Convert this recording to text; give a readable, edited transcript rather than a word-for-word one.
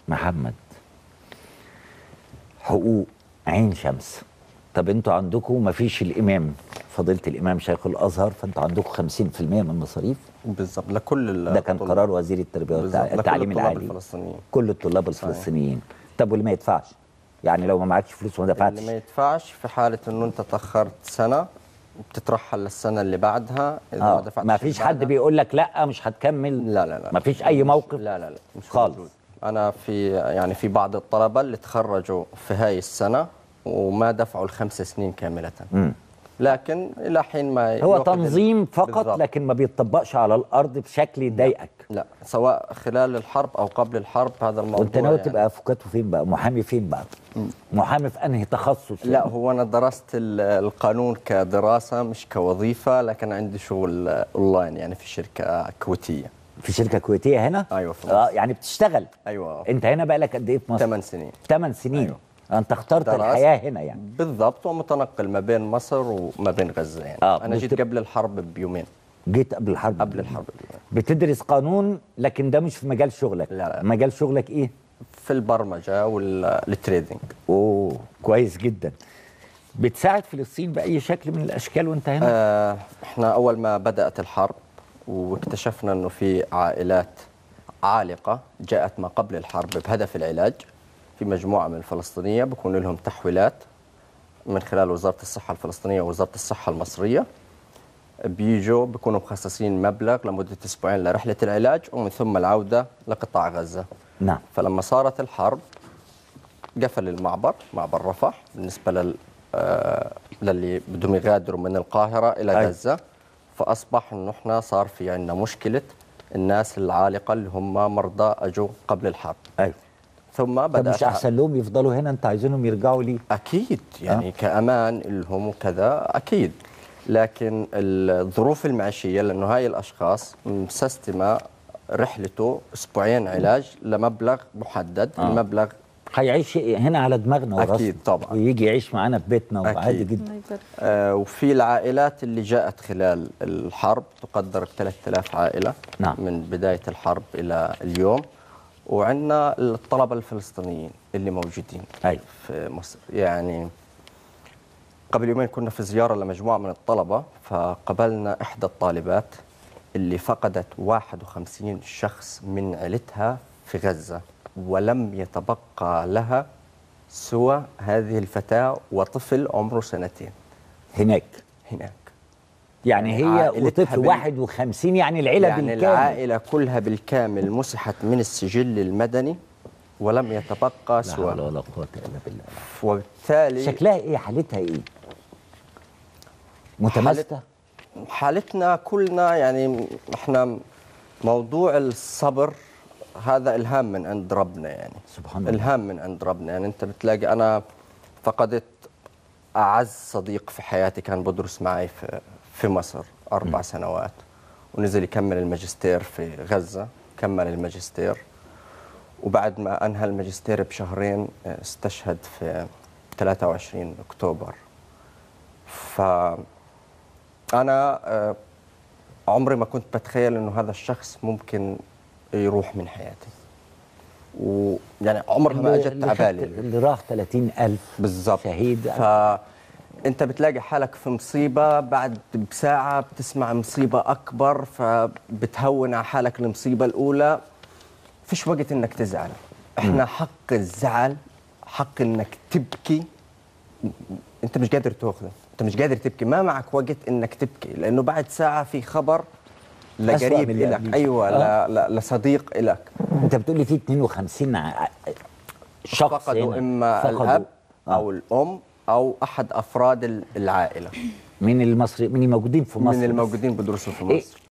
محمد، حقوق عين شمس. طب انتوا عندكم ما فيش الامام فضيله الامام شيخ الازهر، فانتوا عندكم 50% من المصاريف بالظبط لكل ده كان قرار وزير التربيه والتعليم العالي كل الطلاب الفلسطينيين. طب واللي ما يدفعش، يعني لو ما معكش فلوس وما دفعتش؟ اللي ما يدفعش في حاله انه انت تاخرت سنه بتترحل للسنه اللي بعدها اذا ما دفعتش. ما فيش حد بيقول لك لا مش هتكمل؟ لا لا لا، ما فيش اي موقف؟ لا مش خالص موجود. انا في بعض الطلبه اللي تخرجوا في هاي السنه وما دفعوا ال5 سنين كامله. لكن الى حين ما هو تنظيم فقط بالضبط. لكن ما بيتطبقش على الارض بشكل يضايقك. لا سواء خلال الحرب او قبل الحرب هذا الموضوع. وانت ناوي تبقى افوكاتو فين بقى؟ محامي فين بقى؟ محامي في انهي تخصص يعني؟ لا هو انا درست القانون كدراسه مش كوظيفه، لكن عندي شغل اونلاين يعني في شركه كويتيه. في شركه كويتيه هنا؟ ايوه في مصر. يعني بتشتغل؟ ايوه. انت هنا بقى لك قد ايه في مصر؟ 8 سنين. 8 سنين. أيوة. انت اخترت الحياه هنا يعني؟ بالضبط، ومتنقل ما بين مصر وما بين غزه يعني. انا جيت قبل الحرب بيومين. جيت قبل الحرب؟ قبل الحرب بيومين. بتدرس قانون لكن ده مش في مجال شغلك؟ لا. مجال شغلك ايه؟ في البرمجه والتريدنج. اوه كويس جدا. بتساعد فلسطين باي شكل من الاشكال وانت هنا؟ احنا اول ما بدات الحرب واكتشفنا انه في عائلات عالقه جاءت ما قبل الحرب بهدف العلاج، في مجموعه من الفلسطينيه بكون لهم تحويلات من خلال وزاره الصحه الفلسطينيه ووزاره الصحه المصريه، بيجوا بيكونوا مخصصين مبلغ لمده اسبوعين لرحله العلاج ومن ثم العوده لقطاع غزه. نعم. فلما صارت الحرب قفل المعبر، معبر رفح، بالنسبه للي بدهم يغادروا من القاهره الى غزه. فاصبح انه احنا صار في عندنا مشكله الناس العالقه اللي هم مرضى اجوا قبل الحرب. ايوه. ثم بدات. مش احسن لهم يفضلوا هنا؟ انت عايزينهم يرجعوا ليه؟ اكيد يعني كامان لهم وكذا اكيد، لكن الظروف المعيشيه لانه هاي الاشخاص مسستمه رحلته اسبوعين علاج لمبلغ محدد. المبلغ هيعيش هنا على دماغنا وراسنا اكيد طبعا، ويجي يعيش معانا في بيتنا وعادي جدا. وفي العائلات اللي جاءت خلال الحرب تقدر ب 3000 عائله. نعم. من بدايه الحرب الى اليوم. وعندنا الطلبه الفلسطينيين اللي موجودين في مصر. يعني قبل يومين كنا في زياره لمجموعه من الطلبه، فقبلنا احدى الطالبات اللي فقدت 51 شخص من عيلتها في غزه ولم يتبقى لها سوى هذه الفتاة وطفل عمره 2 سنين. هناك يعني هي وطفل 51 يعني العيلة يعني بالكامل؟ العائلة كلها بالكامل مسحت من السجل المدني ولم يتبقى سوى. لا حول ولا قوة إلا بالله. وبالتالي شكلها ايه؟ حالتها ايه؟ متماسكة؟ حالتنا كلنا يعني احنا موضوع الصبر هذا إلهام من عند ربنا يعني. سبحان الله. إلهام من عند ربنا يعني. أنت بتلاقي أنا فقدت أعز صديق في حياتي كان بدرس معي في مصر 4 سنوات، ونزل يكمل الماجستير في غزة، كمل الماجستير، وبعد ما أنهى الماجستير بشهرين استشهد في 23 أكتوبر. فأنا عمري ما كنت بتخيل إنه هذا الشخص ممكن يروح من حياتي، ويعني عمرها ما اجت على بالي. اللي راح 30,000 بالضبط شهيد. فانت بتلاقي حالك في مصيبه، بعد بساعه بتسمع مصيبه اكبر، فبتهون على حالك المصيبه الاولى. فيش وقت انك تزعل. احنا حق الزعل، حق انك تبكي، انت مش قادر تاخذه، انت مش قادر تبكي، ما معك وقت انك تبكي، لانه بعد ساعه في خبر لقريب لك. ايوه لصديق لك. انت بتقول لي في 52 شخص فقدوا اما الاب او الام او احد افراد العائله من الموجودين في مصر. من الموجودين بدرسوا في مصر.